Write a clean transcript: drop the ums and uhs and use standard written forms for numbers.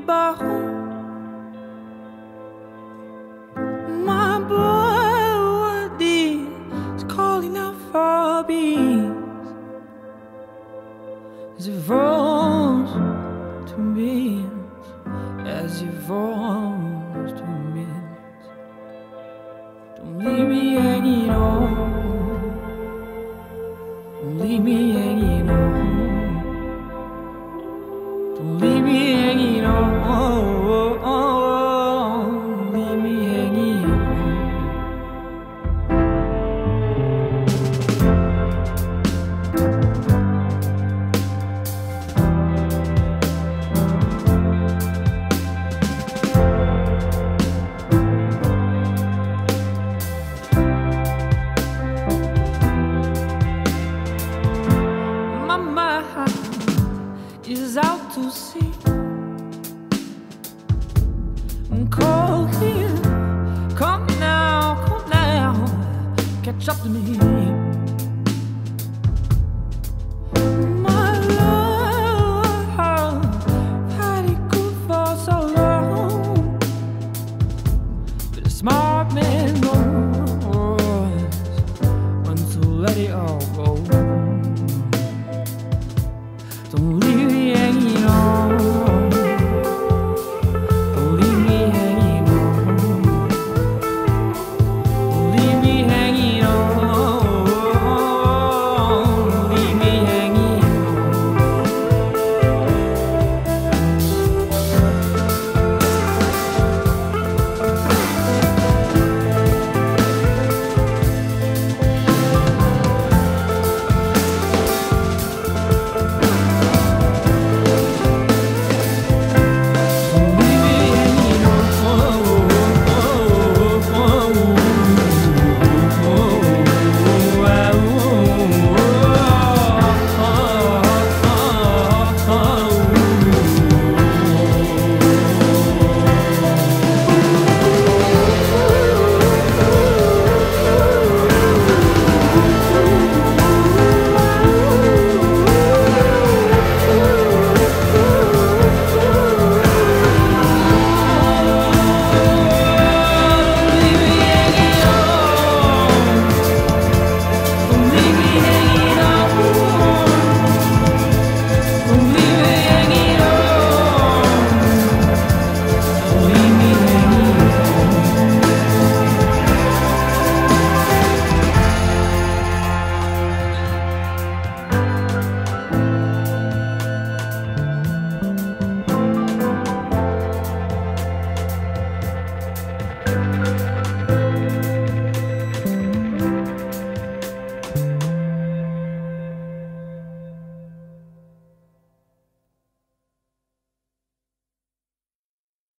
bone. My body is calling out for peace as it falls to me, as it falls to me. Don't leave me hanging on. Don't leave me hanging on. Don't leave me hanging on. Leave me hanging on. My mind is out to sea. I'm cold here. Come now, catch up to me. My love, had it good for so long, but a smart man knows when to let it all go.